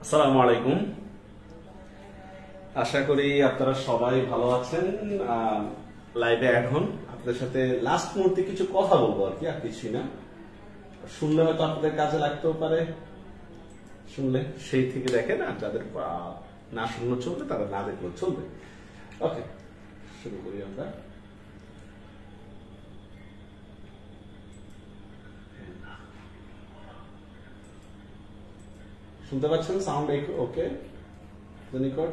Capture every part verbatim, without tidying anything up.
আসসালামু আলাইকুম। আশা করি আপনারা সবাই ভালো আছেন। লাইভে অ্যাড হন, আপনাদের সাথে লাস্ট মুহূর্তে কিছু কথা বলবো আর কি, আর কিছুই না। শুনলে হয়তো আপনাদের কাজে লাগতেও পারে, শুনলে সেই থেকে দেখেন, আর যাদের না শুনলে চলবে তারা না দেখলেও চলবে। ওকে, শুরু করি আমরা। শুনতে পাচ্ছেন সাউন্ড? ওকে, নিকট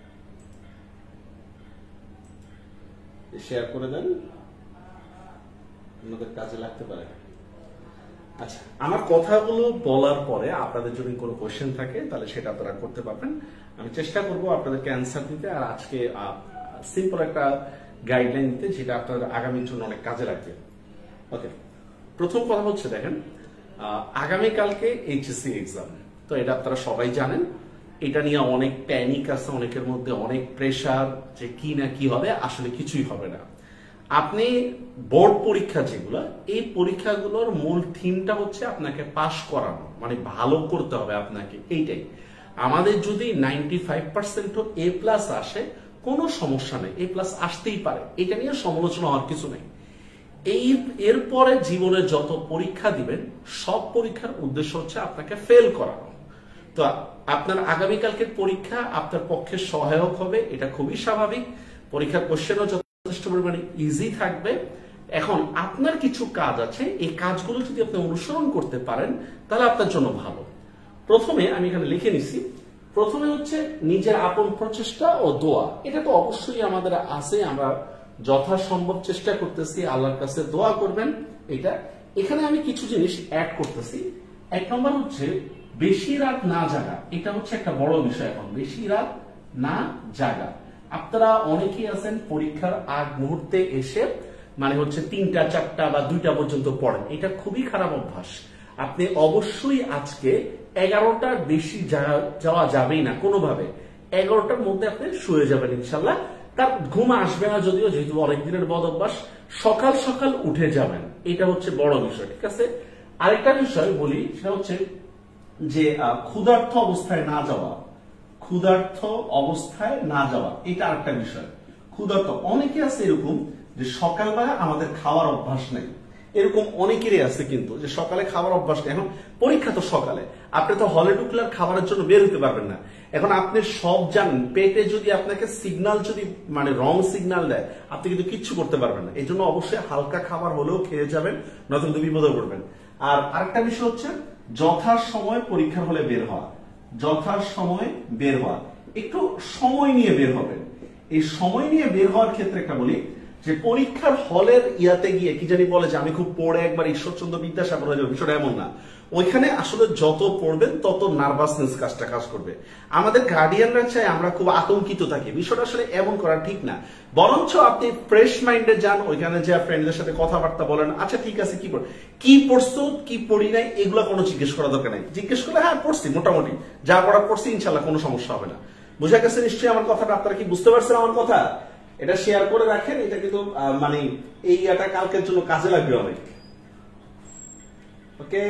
শেয়ার করে দেন, আপনাদের কাজে লাগতে পারে। আচ্ছা, আমার কথাগুলো বলার পরে আপনাদের যদি কোনো কোয়েশ্চেন থাকে তাহলে সেটা আপনারা করতে পারবেন। আমি চেষ্টা করব আপনাদেরকে অ্যান্সার দিতে, আর আজকে সিম্পল একটা গাইডলাইন দিতে যেটা আপনাদের আগামীর জন্য অনেক কাজে লাগবে। ওকে, প্রথম কথা হচ্ছে দেখেন, আগামীকালকে এইচএসসি এক্সাম, তো এটা আপনারা সবাই জানেন। এটা নিয়ে অনেক প্যানিক আছে অনেকের মধ্যে, অনেক প্রেসার যে কি না কি হবে, আসলে কিছুই হবে না। আপনি বোর্ড পরীক্ষা যেগুলো, এই পরীক্ষাগুলোর মূল থিমটা হচ্ছে আপনাকে পাস করানো, মানে ভালো করতে হবে আপনাকে, এইটাই। আমাদের যদি ninety five percent A plus আসে কোনো সমস্যা নেই, এ প্লাস আসতেই পারে, এটা নিয়ে সমালোচনা হওয়ার কিছু নেই। এই এরপরে জীবনে যত পরীক্ষা দিবেন সব পরীক্ষার উদ্দেশ্য হচ্ছে আপনাকে ফেল করানো। তো আপনার আগামীকালকে পরীক্ষা আপনার পক্ষে সহায়ক হবে, এটা খুবই স্বাভাবিক। পরীক্ষার কোশ্চেনও যথেষ্ট পরিমাণে ইজি থাকবে। এখন আপনার কিছু কাজ আছে, এই কাজগুলো যদি আপনি অনুসরণ করতে পারেন তাহলে আপনার জন্য ভালো। প্রথমে আমি এখানে লিখে নিছি, প্রথমে হচ্ছে নিজের আপন প্রচেষ্টা ও দোয়া। এটা তো অবশ্যই আমাদের আছে, আমরা যথাসম্ভব চেষ্টা করতেছি, আল্লাহর কাছে দোয়া করবেন। এটা এখানে আমি কিছু জিনিস অ্যাড করতেছি। এক নম্বর হচ্ছে বেশি রাত না জাগা, এটা হচ্ছে একটা বড় বিষয়। এখন বেশি রাত না জাগা, আপনারা অনেকেই আছেন পরীক্ষার আগ মুহূর্তে এসে মানে হচ্ছে তিনটা চারটা বা দুইটা পর্যন্ত পড়েন, এটা খুবই খারাপ অভ্যাস। আপনি অবশ্যই আজকে এগারোটার বেশি যাওয়া যাবেই না কোনোভাবে, এগারোটার মধ্যে আপনি শুয়ে যাবেন ইনশাল্লাহ। তার ঘুম আসবে না যদিও, যেহেতু অনেকদিনের বদ অভ্যাস। সকাল সকাল উঠে যাবেন, এটা হচ্ছে বড় বিষয়, ঠিক আছে। আরেকটা বিষয় বলি, সেটা হচ্ছে যে ক্ষুধার্ত অবস্থায় না যাওয়া, ক্ষুধার্ত অবস্থায় না যাওয়া, এটা আরেকটা বিষয়। ক্ষুধার্ত অনেকে আছে এরকম যে সকালবেলা আমাদের খাওয়ার অভ্যাস নেই, এরকম অনেকেরই আছে কিন্তু যে সকালে খাওয়ার অভ্যাস নেই। এখন পরীক্ষা তো সকালে, আপনি তো হলে ঢুকলে খাবারের জন্য বের হতে পারবেন না। এখন আপনি সব জানেন, পেটে যদি আপনাকে সিগন্যাল যদি মানে রং সিগন্যাল দেয়, আপনি কিন্তু কিচ্ছু করতে পারবেন না। এই জন্য অবশ্যই হালকা খাবার হলেও খেয়ে যাবেন, নয়তো কিন্তু বিপদে পড়বেন। আর আরেকটা বিষয় হচ্ছে যথাসময়ে পরীক্ষার হলে বের হওয়া, যথাসময়ে বের হওয়া, একটু সময় নিয়ে বের হবেন। এই সময় নিয়ে বের হওয়ার ক্ষেত্রে একটা বলি যে পরীক্ষার হলের ইয়াতে গিয়ে কি জানি বলে যে আমি খুব পড়ে একবার ঈশ্বরচন্দ্র বিদ্যাসাগর হয়ে যাবে, বিষয়টা এমন না। ওইখানে আসলে যত পড়বেন তত নার্ভাসনেস কাজটা কাজ করবে। আমাদের গার্ডিয়ানরা চাই আমরা খুব আতঙ্কিত থাকি, বিষয়টা আসলে এমন করা ঠিক না। বরঞ্চ আপনি ফ্রেশ মাইন্ডে যান, ওইখানে যে ফ্রেন্ডদের সাথে কথাবার্তা বলেন, আচ্ছা ঠিক আছে কি পড় কি পড়ছো কি পড়ি নাই এগুলো কোনো জিজ্ঞেস করা দরকার নাই। জিজ্ঞেস করলে হ্যাঁ পড়ছি, মোটামুটি যা পড়া পড়ছি, ইনশাল্লাহ কোনো সমস্যা হবে না। বুঝা গেছে নিশ্চয়ই আমার কথাটা? আপনারা কি বুঝতে পারছেন আমার কথা? এটা শেয়ার করে রাখেন, এটা কিন্তু মানে এই এটা কালকের জন্য কাজে লাগবে অনেক। ওকে,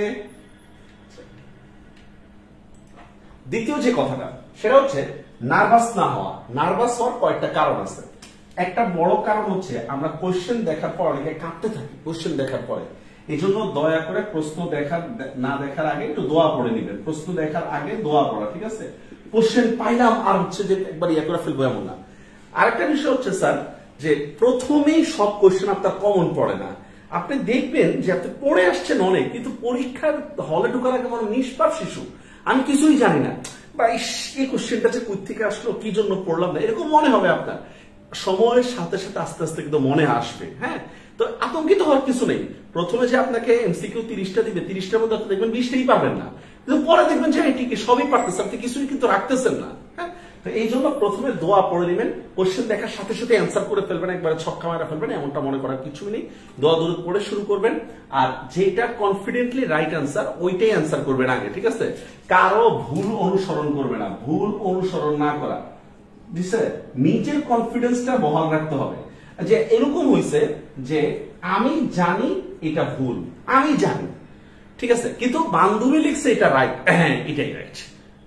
দ্বিতীয় যে কথাটা সেটা হচ্ছে নার্ভাস না হওয়া। নার্ভাস হওয়ার কয়েকটা কারণ আছে। একটা বড় কারণ হচ্ছে আমরা কোশ্চেন দেখার পর অনেকে কাঁপতে থাকি কোশ্চেন দেখার পরে। এই জন্য দয়া করে প্রশ্ন দেখার না দেখার আগে একটু দোয়া পড়ে নিবেন। প্রশ্ন দেখার আগে দোয়া পড়া, ঠিক আছে? কোশ্চেন পাইলাম আর হচ্ছে যে একবার ইয়া করে ফেলবো এমন না। আরেকটা বিষয় হচ্ছে স্যার, যে প্রথমেই সব কোশ্চেন আপনার কমন পড়ে না। আপনি দেখবেন যে আপনি পড়ে আসছেন অনেক, কিন্তু পরীক্ষার হলে ঢোকার আগে মানে নিষ্পাপ শিশু, আমি কিছুই জানি না, বা এই কোশ্চেনটা যে কই থেকে আসলো, কি জন্য পড়লাম না, এরকম মনে হবে আপনার। সময়ের সাথে সাথে আস্তে আস্তে কিন্তু মনে আসবে। হ্যাঁ, তো আতঙ্কিত হওয়ার কিছু নেই। প্রথমে যে আপনাকে এমসিকিউ তিরিশটা দিবে, তিরিশটার মধ্যে আপনি দেখবেন বিশটাই পারবেন না, কিন্তু পরে দেখবেন যে ঠিকই সবই পারতেছে, আপনি কিছুই কিন্তু রাখতেছেন না। হ্যাঁ, তো এই জন্য প্রথমে দোয়া পড়ে নেবেন, কোশ্চেন দেখার সাথে সাথে অ্যান্সার করে ফেলবেন, একবারে ছক্কা মারা ফেলবেন এমনটা মনে করার কিছু নেই। দোয়া দূর পড়ে শুরু করবেন, আর যেটা কনফিডেন্টলি রাইট অ্যান্সার ওইটাই অ্যান্সার করবেন আগে, ঠিক আছে? কারো ভুল অনুসরণ করবে না, ভুল অনুসরণ না করা, বুঝছে? নিজের কনফিডেন্সটা বহাল রাখতে হবে। যে এরকম হয়েছে যে আমি জানি এটা ভুল, আমি জানি, ঠিক আছে, কিন্তু বান্ধবী লিখছে এটা রাইট, হ্যাঁ এটাই রাইট,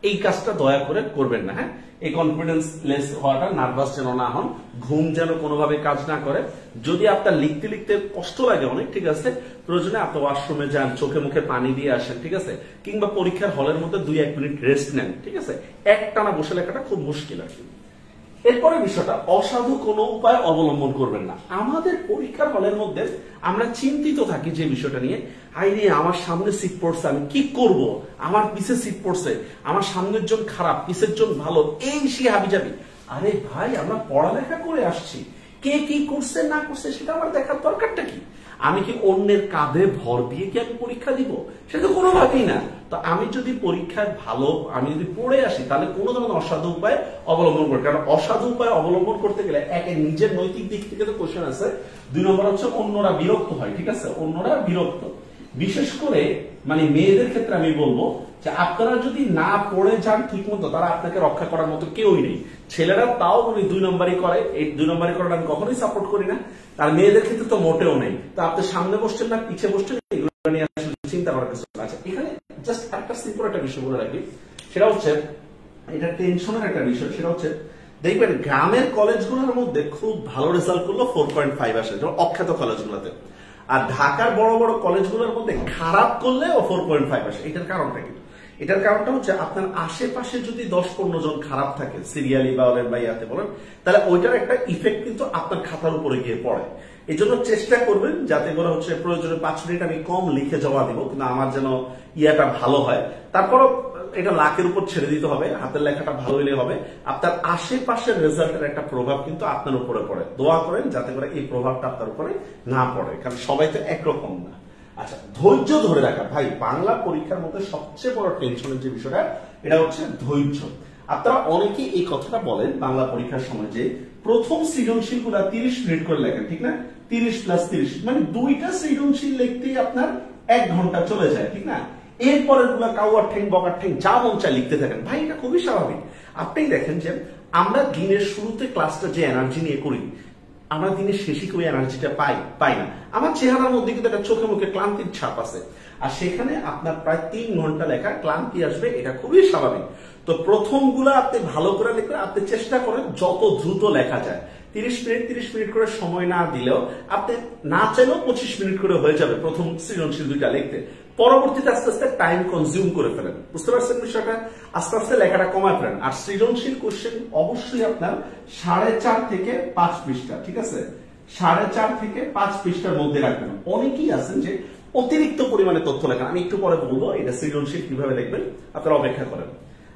এই কাজটা দয়া করে করবেন না। হ্যাঁ, এই কনফিডেন্স লেস হওয়াটা, নার্ভাস যেন না হন, ঘুম যেন কোনোভাবে কাজ না করে। যদি আপনার লিখতে লিখতে কষ্ট লাগে অনেক, ঠিক আছে, প্রয়োজনে আপনি ওয়াশরুমে যান, চোখে মুখে পানি দিয়ে আসেন, ঠিক আছে, কিংবা পরীক্ষার হলের মধ্যে দুই এক মিনিট রেস্ট নেন, ঠিক আছে। একটানা বসে লেখাটা খুব মুশকিল আর কি। এরপরে বিষয়টা, অসাধু কোনো উপায় অবলম্বন করবেন না। আমাদের পরীক্ষার হলের মধ্যে আমরা চিন্তিত থাকি যে বিষয়টা নিয়ে, আইরে আমার সামনে সিট পড়ছে, আমি কি করব, আমার পিছে সিট পড়ছে, আমার সামনের জন খারাপ, পিছের জন ভালো, এই সে হাবি যাবি। আরে ভাই, আমরা পড়ালেখা করে আসছি, কে কি করছে না করছে সেটা আমার দেখার দরকারটা কি? আমি কি অন্যের কাঁধে ভর দিয়ে কি আমি পরীক্ষা দিব? সেটা কোনোভাবেই না। তো আমি যদি পরীক্ষায় ভালো, আমি যদি পড়ে আসি, তাহলে কোনো ধরনের অসাধু উপায় অবলম্বন করি। কারণ অসাধু উপায় অবলম্বন করতে গেলে একে নিজের নৈতিক দিক থেকে তো কোশ্চেন আছে, দুই নম্বর হচ্ছে অন্যরা বিরক্ত হয়, ঠিক আছে, অন্যরা বিরক্ত। বিশেষ করে মানে মেয়েদের ক্ষেত্রে আমি বলবো যে আপনারা যদি না পড়ে যান ঠিক মতো, তারা আপনাকে রক্ষা করার মতো কেউই নেই। ছেলেরা তাও উনি দুই নম্বরই করে, এই দুই নম্বরই করাটা আমি কখনোই সাপোর্ট করি না। আর মেয়েদের ক্ষেত্রে তো মোটেও নেই। তো আপনি সামনে বসছেন না পিছিয়ে বসছেন, এগুলো নিয়ে আসলে চিন্তা করার কিছু আছে। এখানে জাস্ট একটা সিম্পল একটা বিষয় বলে রাখি, সেটা হচ্ছে, এটা টেনশনের একটা বিষয়, সেটা হচ্ছে দেখবেন গ্রামের কলেজগুলোর মধ্যে খুব ভালো রেজাল্ট করলো ফোর পয়েন্ট ফাইভ আসে, যেমন অখ্যাত কলেজগুলোতে। আর ঢাকার বড় বড় কলেজগুলোর মধ্যে খারাপ করলে ও ফোর পয়েন্ট ফাইভ আসে। এটার কারণটা কি? এটার কারণটা হচ্ছে আপনার আশেপাশে যদি দশ পনেরো জন খারাপ থাকে, সিরিয়ালি বা বলেন বা ইয়াতে বলেন, তাহলে ওইটার একটা ইফেক্ট কিন্তু আপনার খাতার উপরে গিয়ে পড়ে। এই জন্য চেষ্টা করবেন যাতে করে হচ্ছে প্রয়োজনে পাঁচ মিনিট আমি কম লিখে জমা দিব, কিন্তু আমার যেন ইয়াটা ভালো হয়। তারপরও এটা লাখের উপর ছেড়ে দিতে হবে, হাতের লেখাটা ভালো হলে হবে। আপনার আশেপাশের রেজাল্টের একটা প্রভাব কিন্তু আপনার উপরে পড়ে। দোয়া করেন যাতে করে এই প্রভাবটা আপনার উপরে না পড়ে, কারণ সবাই তো একরকম না। আচ্ছা, ধৈর্য ধরে রাখা। ভাই, বাংলা পরীক্ষার মধ্যে সবচেয়ে বড় টেনশনের যে বিষয়টা, এটা হচ্ছে ধৈর্য। আপনারা অনেকেই এই কথাটা বলেন বাংলা পরীক্ষার সময় যে প্রথম সৃজনশীল গুলা তিরিশ মিনিট করে লেখেন, ঠিক না? তিরিশ প্লাস তিরিশ মানে দুইটা সৃজনশীল লিখতেই আপনার এক ঘন্টা চলে যায়, ঠিক না? এরপরের গুলা কাউয়ার ঠেং বকার ঠেং যা মন চায় লিখতে থাকেন। ভাই, এটা খুবই স্বাভাবিক। আপনি দেখেন যে আমরা দিনের শুরুতে ক্লাসটা যে এনার্জি নিয়ে করি, আমরা দিনের শেষে ওই এনার্জিটা পাই পাই না। আমার চেহারার মধ্যে কিন্তু একটা চোখে মুখে ক্লান্তির ছাপ আছে, আর সেখানে আপনার প্রায় তিন ঘন্টা লেখা ক্লান্তি আসবে, এটা খুবই স্বাভাবিক। তো প্রথম গুলা আপনি ভালো করে লিখলে আপনি চেষ্টা করেন যত দ্রুত লেখা যায়। তিরিশ মিনিট তিরিশ মিনিট করে সময় না দিলেও আপনি না চাইলেও পঁচিশ মিনিট করে হয়ে যাবে প্রথম সৃজনশীল দুইটা লিখতে। পরবর্তীতে আস্তে আস্তে টাইম কনজিউম করে ফেলেন, বুঝতে পারছেন বিষয়টা? আস্তে আস্তে লেখাটা কমায় ফেলেন। আর সৃজনশীল কোশ্চেন অবশ্যই আপনার সাড়ে চার থেকে পাঁচ পৃষ্ঠা, ঠিক আছে, সাড়ে চার থেকে পাঁচ পৃষ্ঠার মধ্যে রাখবেন। অনেকেই আছেন যে অতিরিক্ত পরিমাণে তথ্য লেখেন, আমি একটু পরে বলবো এটা সৃজনশীল কিভাবে লিখবেন, আপনারা অপেক্ষা করেন।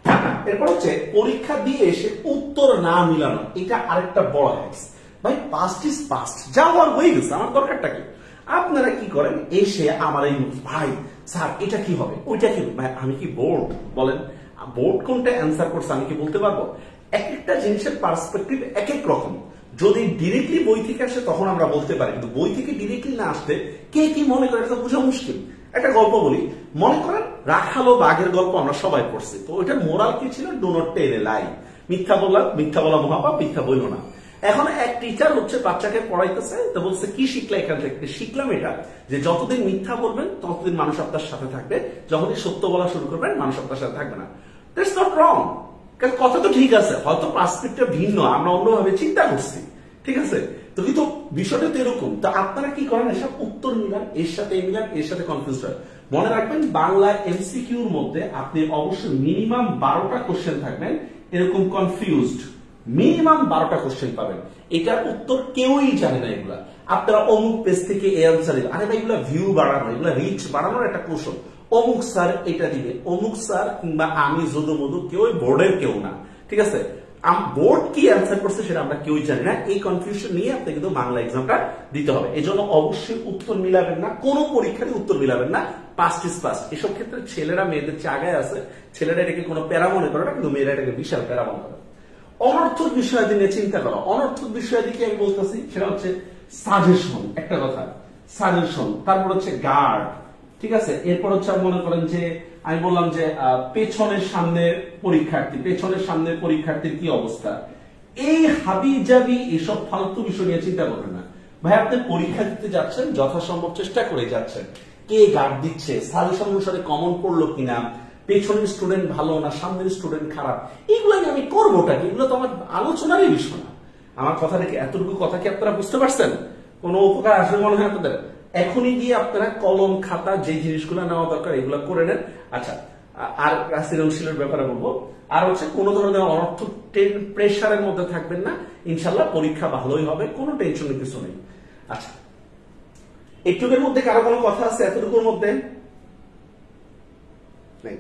এরপর হচ্ছে পরীক্ষা দিয়ে এসে উত্তর না মিলানো, এটা আরেকটা বড় হ্যাক্স। ভাই, পাস্ট ইজ পাস্ট, যা হওয়ার হয়ে গেছে, আমার দরকারটা কি? আপনারা কি করেন, এসে আমার এই ভাই স্যার এটা কি হবে, ওইটা কি? ভাই, আমি কি বোর্ড? বলেন বোর্ড কোনটা অ্যান্সার করছে আমি কি বলতে পারবো? এক একটা জিনিসের পার্সপেক্টিভ এক এক রকম। যদি ডিরেক্টলি বই থেকে আসে তখন আমরা বলতে পারি, কিন্তু বই থেকে ডিরেক্টলি না আসতে কে কি মনে করে এটা বোঝা মুশকিল। একটা গল্প বলি, মনে করেন রাখালো বাঘের গল্প আমরা সবাই পড়ছি, তো ওইটার মোরাল কি ছিল? ডু নট টেল এ লাই, মিথ্যা বললাম, মিথ্যা বলা মহাপাপ, মিথ্যা বইল না। এখন এক টিচার হচ্ছে বাচ্চাকে পড়াইতেছে, তো বলছে কি শিখলে এখান থেকে? শিখলাম এটা যে যতদিন মিথ্যা বলবেন ততদিন মানুষ আপনার সাথে থাকবে, যখনই সত্য বলা শুরু করবেন মানুষ আপনার সাথে থাকবে না। দ্যাটস নট রং, কারণ কথা তো ঠিক আছে, হয়তো পার্সপেক্টিভ ভিন্ন, আমরা অন্যভাবে চিন্তা করছি, ঠিক আছে। তো কিন্তু বিষয়টা তো এরকম। তো আপনারা কি করেন, এসব উত্তর মিলান, এর সাথে মিলান, এর সাথে কনফিউজ হয়। মনে রাখবেন বাংলা এমসিকিউর মধ্যে আপনি অবশ্যই মিনিমাম বারোটা কোশ্চেন থাকবেন এরকম কনফিউজড, মিনিমাম বারোটা কোশ্চেন পাবেন। এটার উত্তর কেউই জানে না। এগুলা আপনারা অমুক পেজ থেকে এই আনসার দিবেন, আরে ভাই এগুলা ভিউ বাড়ানো, এগুলা রিচ বাড়ানোর একটা কৌশল। অমুক স্যার এটা দিবে, অমুক স্যার কিংবা আমি যদু মধু কেউ বোর্ডের কেউ না, ঠিক আছে। বোর্ড কি অ্যান্সার করছে সেটা আমরা কেউই জানি না। এই কনফিউশন নিয়ে আপনি কিন্তু বাংলা এক্সামটা দিতে হবে। এই জন্য অবশ্যই উত্তর মিলাবেন না, কোনো পরীক্ষাতে উত্তর মিলাবেন না। Past is past. এসব ক্ষেত্রে ছেলেরা মেয়েদের চেয়ে আগায় আছে, ছেলেরা এটাকে কোনো প্যারা মনে করে না, কিন্তু মেয়েরা এটাকে বিশাল প্যারা মনে করে। অনর্থক বিষয়াদি নিয়ে চিন্তা করো। অনর্থক বিষয়াদি কি আমি বলতেছি, সেটা হচ্ছে সাজেশন, একটা কথা সাজেশন, তারপর হচ্ছে গার্ড, ঠিক আছে। এরপর হচ্ছে মনে করেন যে আমি বললাম যে পেছনের সামনে পরীক্ষার্থী, পেছনের সামনে পরীক্ষার্থীর কি অবস্থা, এই হাবি জাবি এসব ফালতু বিষয় নিয়ে চিন্তা করবেন না। ভাই আপনি পরীক্ষা দিতে যাচ্ছেন, যথাসম্ভব চেষ্টা করে যাচ্ছেন, কে গার্ড দিচ্ছে, সাজেশন অনুসারে কমন পড়লো কিনা, পেছনের স্টুডেন্ট ভালো না সামনের স্টুডেন্ট খারাপ, এগুলো নিয়ে আমি করবোটা কি? এগুলো তো আমার আলোচনারই বিষয় না। আমার কথা দেখে এতটুকু কথা কি আপনারা বুঝতে পারছেন? কোনো উপকার আসবে মনে হয় আপনাদের? এখনই গিয়ে আপনারা কলম খাতা যে জিনিসগুলো নেওয়া দরকার এগুলো করে নেন। আচ্ছা, আর সৃজনশীলের ব্যাপারে বলবো, আর হচ্ছে কোনো ধরনের অনর্থ প্রেশারের মধ্যে থাকবেন না, ইনশাল্লাহ পরীক্ষা ভালোই হবে, কোনো টেনশনের কিছু নেই। আচ্ছা, এইটুকুর মধ্যে কারো কোনো কথা আছে? এতটুকুর মধ্যে নেই?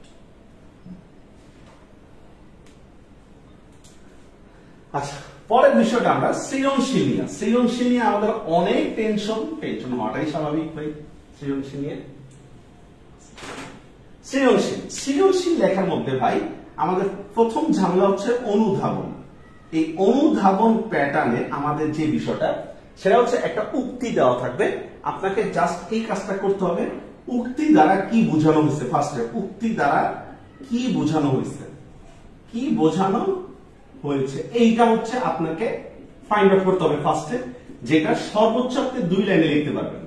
আচ্ছা, পরের বিষয়টা আমরা সৃজনশীল নিয়ে। সৃজনশীল নিয়ে আমাদের অনেক টেনশন, টেনশন হওয়াটাই স্বাভাবিক ভাই। সৃজনশীল নিয়ে সৃজনশীল সৃজনশীল লেখার মধ্যে ভাই আমাদের প্রথম ঝামেলা হচ্ছে অনুধাবন। এই অনুধাবন প্যাটার্নে আমাদের যে বিষয়টা সেটা হচ্ছে একটা উক্তি দেওয়া থাকবে, আপনাকে জাস্ট এই কাজটা করতে হবে। উক্তি দ্বারা কি বোঝানো হয়েছে, ফার্স্টে উক্তি দ্বারা কি বোঝানো হয়েছে, কি বোঝানো হয়েছে এইটা হচ্ছে আপনাকে ফাইন্ড আউট করতে হবে ফার্স্টে, যেটা সর্বোচ্চ আপনি দুই লাইনে লিখতে পারবেন,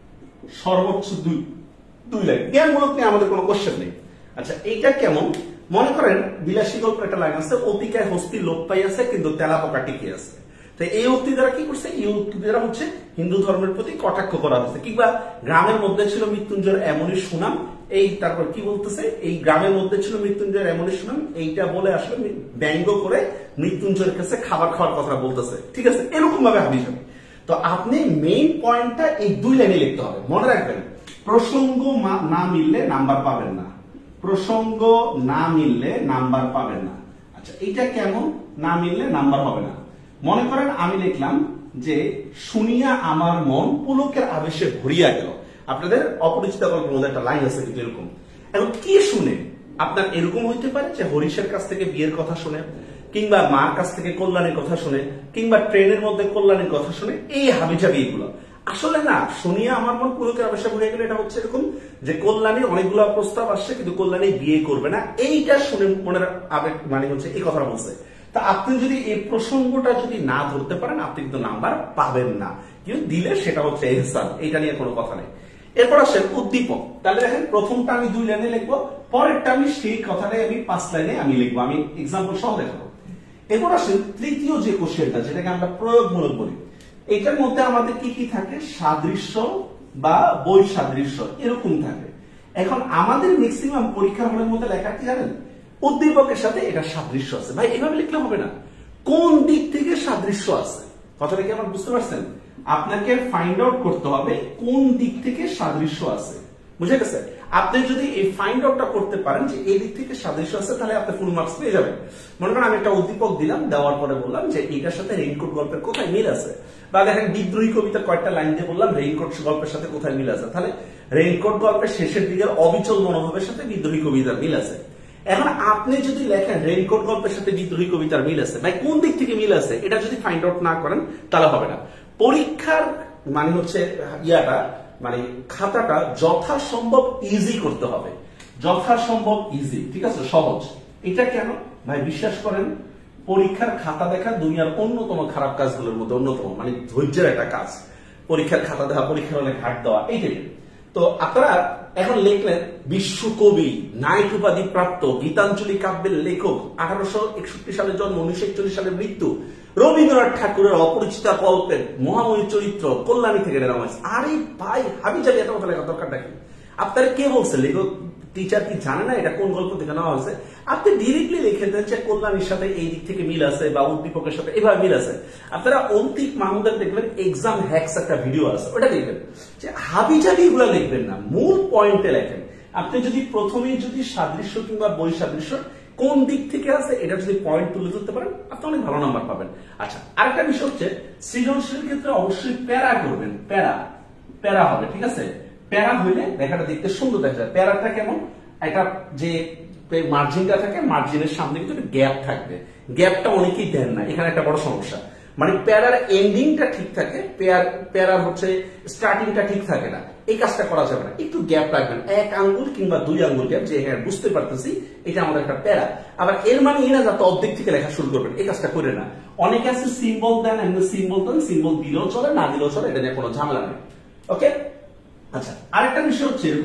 সর্বোচ্চ দুই দুই লাইন। জ্ঞানমূলক নিয়ে আমাদের কোনো কোশ্চেন নেই। আচ্ছা, এইটা কেমন? মনে করেন বিলাসী গল্পের একটা লাইন আছে, অতিকায় হস্তি লোপ পাই আছে কিন্তু তেলাপোকা টিকে আছে। তো এই উক্তি দ্বারা কি করছে? এই উক্তি দ্বারা হচ্ছে হিন্দু ধর্মের প্রতি কটাক্ষ করা হচ্ছে। কিংবা গ্রামের মধ্যে ছিল মৃত্যুঞ্জয়ের এমনই সুনাম, এই তারপর কি বলতেছে, এই গ্রামের মধ্যে ছিল মৃত্যুঞ্জয়ের এমনই সুনাম, এইটা বলে আসলে ব্যঙ্গ করে মৃত্যুঞ্জয়ের কাছে খাবার খাওয়ার কথা বলতেছে। ঠিক আছে, এরকম ভাবে হাবি যাবে। তো আপনি মেইন পয়েন্টটা এই দুই লাইনে লিখতে হবে। মনে রাখবেন, প্রসঙ্গ না মিললে নাম্বার পাবেন না, প্রসঙ্গ না মিললে নাম্বার পাবেন না। আচ্ছা, এইটা কেমন না মিললে নাম্বার হবে না? মনে করেন আমি লিখলাম যে শুনিয়া আমার মন পুলকের আবেশে ভরিয়া গেল। আপনাদের অপরিচিত গল্পের মধ্যে একটা লাইন আছে কিন্তু এরকম। এখন কি শুনে? আপনার এরকম হইতে পারে যে হরিশের কাছ থেকে বিয়ের কথা শুনে, কিংবা মার কাছ থেকে কল্যাণের কথা শুনে, কিংবা ট্রেনের মধ্যে কল্যাণের কথা শুনে, এই হাবিজাবি এগুলো আসলে না। শুনিয়া আমার মন পুলকের আবেশে ভরিয়া গেল, এটা হচ্ছে এরকম যে কল্যাণীর অনেকগুলো প্রস্তাব আসছে কিন্তু কল্যাণী বিয়ে করবে না, এইটা শুনে মনের আবেগ মানে হচ্ছে এই কথাটা বলছে। তা আপনি যদি এই প্রসঙ্গটা যদি না ধরতে পারেন আপনি কিন্তু নাম্বার পাবেন না, কিন্তু দিলে সেটা হচ্ছে এহসান, এটা নিয়ে কোনো কথা নেই। এরপর আসেন উদ্দীপক। তাহলে দেখেন, প্রথমটা আমি দুই লাইনে লিখবো, পরেরটা আমি সেই কথাটাই আমি পাঁচ লাইনে আমি লিখবো, আমি এক্সাম্পল সহ দেখাবো। এরপর আসেন তৃতীয় যে কোশ্চেনটা, যেটাকে আমরা প্রয়োগমূলক বলি। এটার মধ্যে আমাদের কি কি থাকে? সাদৃশ্য বা বৈসাদৃশ্য এরকম থাকে। এখন আমাদের ম্যাক্সিমাম পরীক্ষা হলের মধ্যে লেখা কি জানেন? উদ্দীপকের সাথে এটা সাদৃশ্য আছে। ভাই এভাবে লিখলে হবে না, কোন দিক থেকে সাদৃশ্য আছে, কথাটা কি আমার বুঝতে পারছেন? আপনাকে ফাইন্ড আউট করতে হবে কোন দিক থেকে সাদৃশ্য আছে, বুঝে গেছে? আপনি যদি এই ফাইন্ড আউটটা করতে পারেন যে এই দিক থেকে সাদৃশ্য আছে, তাহলে আপনি ফুল মার্কস পেয়ে যাবেন। মনে করেন আমি একটা উদ্দীপক দিলাম, দেওয়ার পরে বললাম যে এটার সাথে রেইনকোট গল্পের কোথায় মিল আছে, বা দেখেন বিদ্রোহী কবিতা কয়েকটা লাইন দিয়ে বললাম রেইনকোট গল্পের সাথে কোথায় মিল আছে, তাহলে রেইনকোট গল্পের শেষের দিকের অবিচল মনোভাবের সাথে বিদ্রোহী কবিতার মিল আছে। এখন আপনি যদি লেখেন রেইনকোট গল্পের সাথে বিদ্রোহী কবিতার মিল আছে, ভাই কোন দিক থেকে মিল আছে এটা যদি ফাইন্ড আউট না করেন তাহলে হবে না। পরীক্ষার মানে হচ্ছে ইয়াটা মানে খাতাটা যথাসম্ভব ইজি করতে হবে, যথাসম্ভব ইজি, ঠিক আছে, সহজ। এটা কেন ভাই? বিশ্বাস করেন, পরীক্ষার খাতা দেখা দুনিয়ার অন্যতম খারাপ কাজগুলোর মধ্যে অন্যতম, মানে ধৈর্যের একটা কাজ। পরীক্ষার খাতা দেখা, পরীক্ষার হলে ঘাট দেওয়া, এইটাই। তো আপনারা এখন লিখলেন বিশ্বকবি, নাইট উপাধি প্রাপ্ত, গীতাঞ্জলি কাব্যের লেখক, আঠারোশো একষট্টি সালে জন্ম, উনিশশো একচল্লিশ সালে মৃত্যু, রবীন্দ্রনাথ ঠাকুরের অপরিচিত গল্পের মহাময়ী চরিত্র, কল্যাণী থেকে নেওয়া হয়েছে। আরে ভাই হাবিজাবি এত কথা লেখা দরকারটা কি? আপনারা কে বলছে? লেখক টিচার কি জানে না এটা কোন গল্প থেকে নেওয়া হয়েছে? আপনি ডিরেক্টলি লিখে দেন যে কল্যাণীর সাথে এই দিক থেকে মিল আছে বা উদ্দীপকের সাথে এভাবে মিল আছে। আপনারা অন্তিক মাহমুদের দেখবেন এক্সাম হ্যাক্স একটা ভিডিও আছে, ওটা দেখবেন। যে হাবিজাবি গুলা লিখবেন না, মূল পয়েন্টে লেখেন। আপনি যদি প্রথমেই যদি সাদৃশ্য কিংবা বৈসাদৃশ্য কোন দিক থেকে আছে এটা যদি পয়েন্ট তুলে ধরতে পারেন আপনি অনেক ভালো নাম্বার পাবেন। আচ্ছা, আরেকটা বিষয় হচ্ছে সৃজনশীলের ক্ষেত্রে অবশ্যই প্যারা করবেন, প্যারা প্যারা হবে, ঠিক আছে? প্যারা হইলে লেখাটা দেখতে সুন্দর দেখা যায়। প্যারাটা কেমন? একটা যে মার্জিনটা থাকে, মার্জিনের সামনে কিন্তু একটা গ্যাপ থাকবে, গ্যাপটা অনেকেই দেন না, এখানে একটা বড় সমস্যা। মানে প্যারার এন্ডিংটা ঠিক থাকে, প্যার প্যারার হচ্ছে স্টার্টিংটা ঠিক থাকে না, এই কাজটা করা যাবে না। একটু গ্যাপ রাখবেন, এক আঙ্গুল কিংবা দুই আঙ্গুল গ্যাপ, যে হ্যাঁ বুঝতে পারতেছি এটা আমাদের একটা প্যারা। আবার এর মানে এরা যাতে অর্ধেক থেকে লেখা শুরু করবেন, এই কাজটা করে না। অনেকে আছে সিম্বল দেন, এমনি সিম্বল দেন, সিম্বল দিলেও চলে, না দিলেও চলে, এটা নিয়ে কোনো ঝামেলা নেই। ওকে, আচ্ছা, আরেকটা বিষয় হচ্ছে এরকম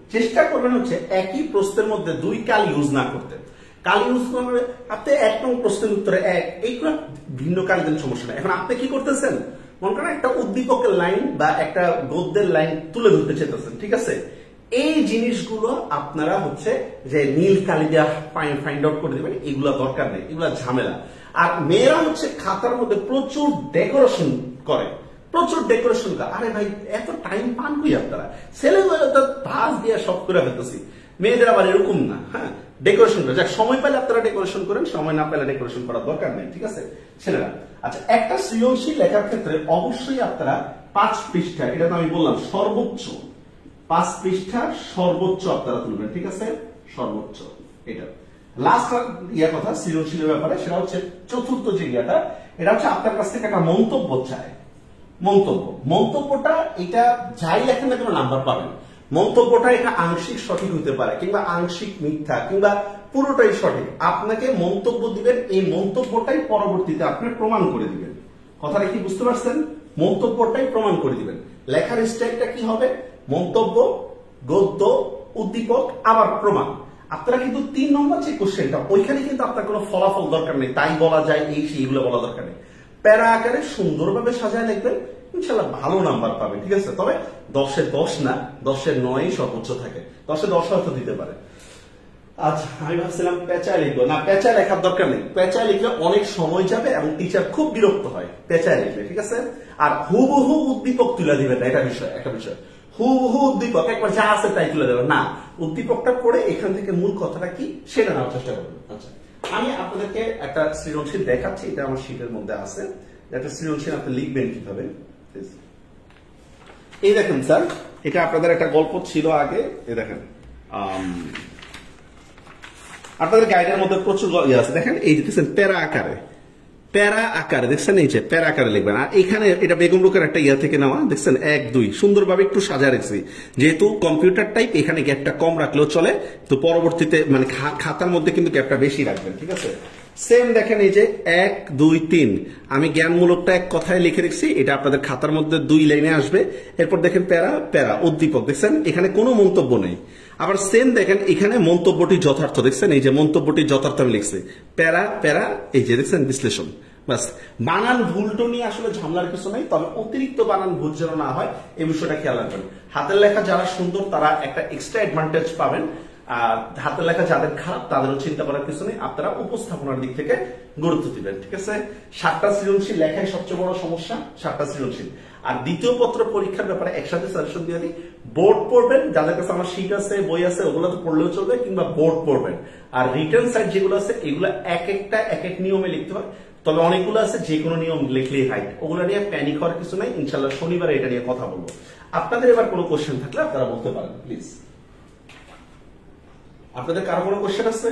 চেষ্টা করবেন হচ্ছে একই প্রশ্নের মধ্যে দুই কাল ইউজ না করতে। কাল ইউজ করলে আপনি এক নং প্রশ্নের উত্তরে এক, এইগুলো ভিন্ন কাল দিন সমস্যা নেই। এখন আপনি কি করতেছেন, মনে করেন একটা উদ্দীপকের লাইন বা একটা গদ্যের লাইন তুলে ধরতে চেতেছেন, ঠিক আছে? এই জিনিসগুলো আপনারা হচ্ছে যে নীল কালি দিয়ে ফাইন্ড আউট করে দেবেন, এগুলো দরকার নেই, এগুলো ঝামেলা। আর মেয়েরা হচ্ছে খাতার মধ্যে প্রচুর ডেকোরেশন করে, প্রচুর ডেকোরেশন করে। আরে ভাই এত টাইম পান কই আপনারা? ছেলেগুলো তো ভাস দিয়ে সব করে ফেলতেছি, মেয়েদের আবার এরকম না। হ্যাঁ, ডেকোরেশন করে যাক, সময় পেলে আপনারা ডেকোরেশন করেন, সময় না পেলে ডেকোরেশন করার দরকার নেই, ঠিক আছে ছেলেরা? আচ্ছা, একটা সৃজনশীল লেখার ক্ষেত্রে অবশ্যই আপনারা পাঁচ পৃষ্ঠা, এটা তো আমি বললাম সর্বোচ্চ পাঁচ পৃষ্ঠা সর্বোচ্চ আপনারা তুলবেন, ঠিক আছে? সর্বোচ্চ এটা লাস্ট ইয়া কথা সৃজনশীলের ব্যাপারে, সেটা হচ্ছে চতুর্থ যে ইয়াটা, এটা হচ্ছে আপনার কাছ থেকে একটা মন্তব্য চায়। মন্তব্য মন্তব্যটা এটা যাই লেখেন না কেন নাম্বার পাবেন। মন্তব্যটা এটা আংশিক সঠিক হতে পারে, কিংবা আংশিক মিথ্যা, কিংবা পুরোটাই সঠিক। আপনাকে মন্তব্য দিবেন, এই মন্তব্যটাই পরবর্তীতে আপনি প্রমাণ করে দিবেন। কথাটা কি বুঝতে পারছেন? মন্তব্যটাই প্রমাণ করে দিবেন। লেখার স্টাইলটা কি হবে? মন্তব্য, গদ্য, উদ্দীপক, আবার প্রমাণ। আপনারা কিন্তু তিন নম্বর যে কোশ্চেনটা, ওইখানে কিন্তু আপনার কোনো ফলাফল দরকার নেই, তাই বলা যায় এই সেইগুলো বলা দরকার নেই। প্যারা আকারে সুন্দরভাবে সাজায় লিখবেন, ইনশাল্লাহ ভালো নাম্বার পাবেন, ঠিক আছে? তবে দশে দশ না, দশের নয় সর্বোচ্চ থাকে, দশে দশ হয়তো দিতে পারে। আচ্ছা, আমি ভাবছিলাম পেঁচায় লিখবো না, পেঁচায় লেখার দরকার নেই। পেঁচায় লিখলে অনেক সময় যাবে এবং টিচার খুব বিরক্ত হয় পেঁচায় লিখলে, ঠিক আছে? আর হুবহু উদ্দীপক তুলে দিবেন না, এটা বিষয়, একটা বিষয়। হুবহু উদ্দীপক একবার যা আছে তাই তুলে দেবেন না, উদ্দীপকটা পড়ে এখান থেকে মূল কথাটা কি সেটা নেওয়ার চেষ্টা করবেন। আচ্ছা, আমি আপনাদেরকে একটা সৃজনশীল দেখাচ্ছি, এটা আমার শীটের মধ্যে আছে। একটা সৃজনশীল আপনি লিখবেন কিভাবে, এই দেখেন স্যার, এটা আপনাদের একটা গল্প ছিল আগে, এই দেখেন আপনাদের গাইডের মধ্যে প্রচুর ইয়ে আছে, দেখেন এই দেখছেন প্যারা আকারে, প্যারা আকারে দেখছেন, এই যে প্যারা আকারে লিখবেন। আর এখানে এটা বেগম রোকের একটা ইয়া থেকে নেওয়া, দেখছেন এক দুই সুন্দরভাবে একটু সাজা রেখেছি, যেহেতু কম্পিউটার টাইপ এখানে গ্যাপটা কম রাখলেও চলে, তো পরবর্তীতে মানে খাতার মধ্যে কিন্তু গ্যাপটা বেশি রাখবেন, ঠিক আছে? সেম দেখেন এই যে এক দুই তিন, আমি জ্ঞানমূলকটা এক কথায় লিখে রেখেছি, এটা আপনাদের খাতার মধ্যে দুই লাইনে আসবে। এরপর দেখেন প্যারা প্যারা উদ্দীপক, দেখছেন এখানে কোনো মন্তব্য নেই। আবার সেম দেখেন এখানে মন্তব্যটি যথার্থ, দেখছেন এই যে মন্তব্যটি যথার্থ আমি লিখছি, প্যারা প্যারা, এই যে দেখছেন বিশ্লেষণ। বাস, বানান ভুলটো নিয়ে আসলে ঝামেলার কিছু নাই, তবে অতিরিক্ত বানান ভুল যেন না হয় এই বিষয়টা খেয়াল রাখবেন। হাতের লেখা যারা সুন্দর তারা একটা এক্সট্রা অ্যাডভান্টেজ পাবেন, আর হাতের লেখা যাদের খারাপ তাদেরও চিন্তা করার কিছু নেই, আপনারা উপস্থাপনার দিক থেকে গুরুত্ব দিবেন, ঠিক আছে? সাতটা সৃজনশীল লেখাই সবচেয়ে বড় সমস্যা, সাতটা সৃজনশীল। আর দ্বিতীয় পত্র পরীক্ষার ব্যাপারে একসাথে সাজেশন দিয়ে দিই, বোর্ড পড়বেন, যাদের কাছে আমার শীট আছে বই আছে ওগুলো তো পড়লেও চলবে, কিংবা বোর্ড পড়বেন। আর রিটার্ন সাইড যেগুলো আছে এগুলো এক একটা এক এক নিয়মে লিখতে হয়, তবে অনেকগুলো আছে যে কোনো নিয়ম লিখলেই হাইট, ওগুলো নিয়ে প্যানিক হওয়ার কিছু নাই। ইনশাল্লাহ শনিবারে এটা নিয়ে কথা বলবো। আপনাদের এবার কোনো কোশ্চেন থাকলে আপনারা বলতে পারেন প্লিজ। আপনাদের কারো কোনো কোশ্চেন আছে?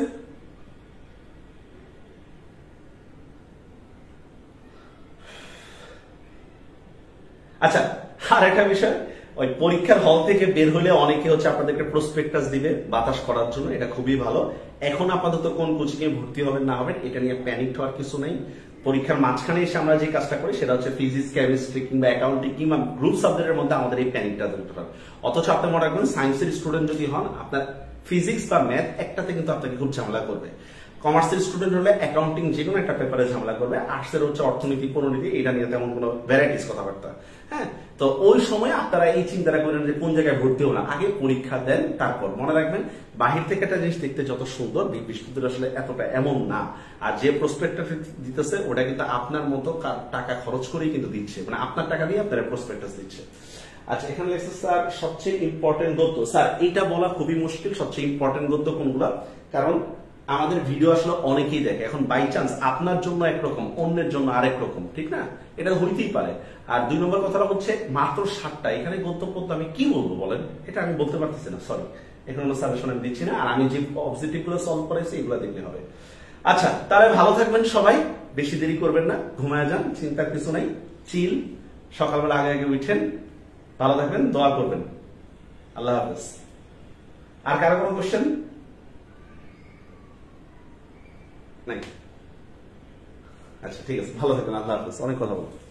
আচ্ছা, আর একটা বিষয়, ওই পরীক্ষার হল থেকে বের হলে অনেকে হচ্ছে আপনাদেরকে প্রসপেক্টাস দিবে বাতাস করার জন্য, এটা খুবই ভালো। এখন আপাতত কোন কোচিং এ ভর্তি হবেন না হবেন এটা নিয়ে প্যানিক হওয়ার কিছু নেই। পরীক্ষার মাঝখানে এসে আমরা যে কাজটা করি সেটা হচ্ছে ফিজিক্স, কেমিস্ট্রি কিংবা অ্যাকাউন্টিং কিংবা গ্রুপ সাবজেক্টের মধ্যে আমাদের এই প্যানিকটা ধরতে হবে। অথচ আপনি মনে রাখবেন সায়েন্সের স্টুডেন্ট যদি হন, আপনার ফিজিক্স বা ম্যাথ একটাতে কিন্তু আপনাকে খুব ঝামেলা করবে। কমার্সের স্টুডেন্ট হলে অ্যাকাউন্টিং যে কোনো একটা পেপারে ঝামেলা করবে, আর্টসের হচ্ছে অর্থনীতি, পরিণীতি, এটা নিয়ে তেমন কোনো ভ্যারাইটিস কথাবার্তা। হ্যাঁ, তো ওই সময় আপনারা এই চিন্তাটা করেন যে কোন জায়গায় ভর্তি হবো না, আগে পরীক্ষা দেন, তারপর মনে রাখবেন বাহির থেকে একটা জিনিস দেখতে যত সুন্দর, বিশ্ববিদ্যালয় আসলে এতটা এমন না। আর যে প্রসপেক্টাস দিতেছে ওটা কিন্তু আপনার মতো টাকা খরচ করেই কিন্তু দিচ্ছে, মানে আপনার টাকা দিয়ে আপনারা প্রসপেক্টাস দিচ্ছে। আচ্ছা, এখানে লেখছে স্যার সবচেয়ে ইম্পর্টেন্ট গদ্য। স্যার এটা বলা খুবই মুশকিল, সবচেয়ে ইম্পর্টেন্ট গদ্য কোনগুলা, কারণ আমাদের ভিডিও আসলে অনেকেই দেখে। এখন বাই চান্স আপনার জন্য একরকম, অন্যের জন্য আরেক রকম, ঠিক না? এটা হইতেই পারে। আর দুই নম্বর কথাটা হচ্ছে মাত্র সাতটা, এখানে গদ্য পদ্য আমি কি বলবো বলেন, এটা আমি বলতে পারতেছি না, সরি, এখানে কোনো সাজেশন আমি দিচ্ছি না। আর আমি যে অবজেক্টিভ গুলো সলভ করেছি এগুলো দেখলে হবে। আচ্ছা, তাহলে ভালো থাকবেন সবাই, বেশি দেরি করবেন না, ঘুমায় যান, চিন্তার কিছু নাই, চিল, সকালবেলা আগে আগে উঠেন, ভালো থাকবেন, দোয়া করবেন। আল্লাহ হাফেজ। আর কারো কোনো কোশ্চেন নাই? আচ্ছা, ঠিক আছে, ভালো থাকবেন, আল্লাহ হাফেজ। অনেক কথা বলবো।